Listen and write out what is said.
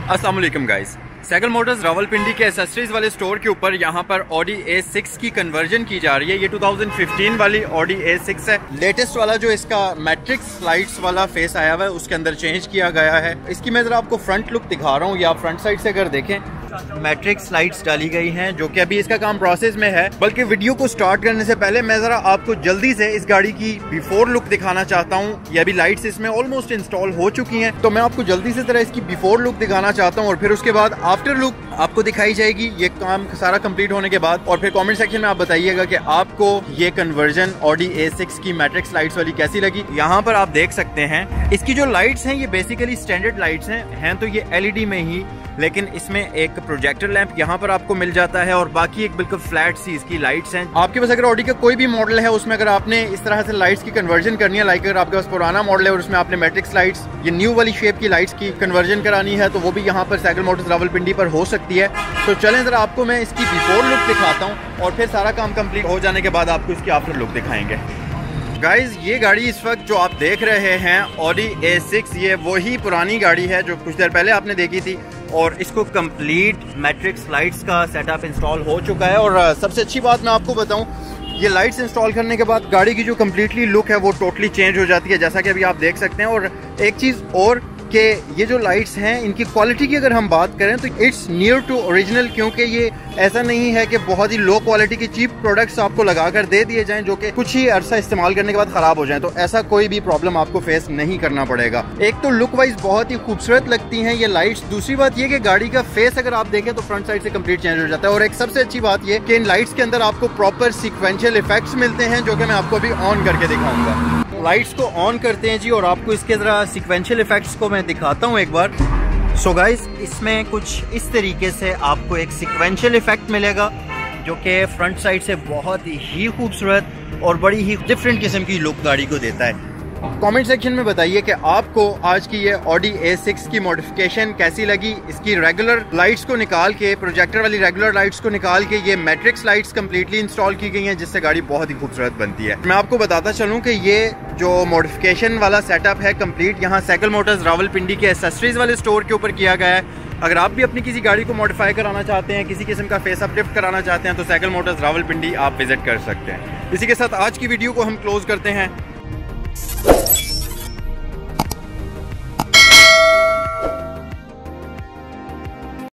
अस्सलाम वालेकुम guys, cycle Motors Rawalpindi के एसेसरीज वाले स्टोर के ऊपर यहाँ पर ऑडी A6 की कन्वर्जन की जा रही है। ये 2015 वाली ऑडी A6 है। लेटेस्ट वाला जो इसका मैट्रिक्स लाइट्स वाला फेस आया हुआ है उसके अंदर चेंज किया गया है। इसकी मैं जरा आपको फ्रंट लुक दिखा रहा हूँ, या फ्रंट साइड से अगर देखें मैट्रिक्स लाइट्स डाली गई हैं, जो कि अभी इसका काम प्रोसेस में है। बल्कि वीडियो को स्टार्ट करने से पहले मैं जरा आपको जल्दी से इस गाड़ी की बिफोर लुक दिखाना चाहता हूँ। ये अभी लाइट्स इसमें ऑलमोस्ट इंस्टॉल हो चुकी हैं, तो मैं आपको जल्दी से जरा इसकी बिफोर लुक दिखाना चाहता हूँ और फिर उसके बाद आफ्टर लुक आपको दिखाई जाएगी ये काम सारा कंप्लीट होने के बाद। और फिर कमेंट सेक्शन में आप बताइएगा कि आपको ये कन्वर्जन ऑडी A6 की मैट्रिक्स लाइट्स वाली कैसी लगी। यहाँ पर आप देख सकते हैं इसकी जो लाइट्स हैं ये बेसिकली स्टैंडर्ड लाइट्स हैं तो ये LED में ही, लेकिन इसमें एक प्रोजेक्टर लैंप यहाँ पर आपको मिल जाता है और बाकी एक बिल्कुल फ्लैट सी इसकी लाइट्स हैं। आपके पास अगर ऑडी का कोई भी मॉडल है उसमें अगर आपने इस तरह से लाइट्स की कन्वर्जन करनी है, लाइक अगर आपके पास पुराना मॉडल है और उसमें आपने मैट्रिक्स लाइट्स ये न्यू वाली शेप की लाइट्स की कन्वर्जन करानी है, तो वो भी यहाँ पर साइकिल मोटर्स रावलपिंडी पर हो सकती है। तो चलें जरा आपको मैं इसकी बिफोर लुक दिखाता हूँ और फिर सारा काम कंप्लीट हो जाने के बाद आपको इसकी आफ्टर लुक दिखाएंगे। गाइज ये गाड़ी इस वक्त जो आप देख रहे हैं ऑडी A6, ये वही पुरानी गाड़ी है जो कुछ देर पहले आपने देखी थी और इसको कंप्लीट मैट्रिक्स लाइट्स का सेटअप इंस्टॉल हो चुका है। और सबसे अच्छी बात मैं आपको बताऊं, ये लाइट्स इंस्टॉल करने के बाद गाड़ी की जो कम्प्लीटली लुक है वो टोटली चेंज हो जाती है, जैसा कि अभी आप देख सकते हैं। और एक चीज़ और कि ये जो लाइट्स हैं इनकी क्वालिटी की अगर हम बात करें तो इट्स नियर टू ओरिजिनल, क्योंकि ये ऐसा नहीं है कि बहुत ही लो क्वालिटी की चीप प्रोडक्ट्स आपको लगाकर दे दिए जाएं जो कि कुछ ही अरसा इस्तेमाल करने के बाद खराब हो जाएं। तो ऐसा कोई भी प्रॉब्लम आपको फेस नहीं करना पड़ेगा। एक तो लुक वाइज बहुत ही खूबसूरत लगती हैं ये लाइट्स, दूसरी बात ये कि गाड़ी का फेस अगर आप देखें तो फ्रंट साइड से कंप्लीट चेंज हो जाता है। और एक सबसे अच्छी बात ये कि इन लाइट्स के अंदर आपको प्रॉपर सीक्वेंशियल इफेक्ट्स मिलते हैं, जो कि मैं आपको अभी ऑन करके दिखाऊंगा। लाइट्स को ऑन करते हैं जी और आपको इसके जरा सीक्वेंशियल इफेक्ट्स को मैं दिखाता हूँ एक बार। सो गाइस इसमें कुछ इस तरीके से आपको एक सीक्वेंशियल इफेक्ट मिलेगा जो कि फ्रंट साइड से बहुत ही खूबसूरत और बड़ी ही डिफरेंट किस्म की लुक गाड़ी को देता है। कमेंट सेक्शन में बताइए कि आपको आज की ये ऑडी A6 की मॉडिफिकेशन कैसी लगी। इसकी रेगुलर लाइट्स को निकाल के, प्रोजेक्टर वाली रेगुलर लाइट्स को निकाल के ये मैट्रिक्स लाइट्स कंप्लीटली इंस्टॉल की गई हैं, जिससे गाड़ी बहुत ही खूबसूरत बनती है। मैं आपको बताता चलूं कि ये जो मॉडिफिकेशन वाला सेटअप है कंप्लीट यहाँ साइकिल मोटर्स रावलपिंडी के एसेसरीज वाले स्टोर के ऊपर किया गया है। अगर आप भी अपनी किसी गाड़ी को मॉडिफाई कराना चाहते हैं, किसी किस्म का फेस अपलिफ्ट कराना चाहते हैं, तो साइकिल मोटर्स रावलपिंडी आप विजिट कर सकते हैं। इसी के साथ आज की वीडियो को हम क्लोज करते हैं।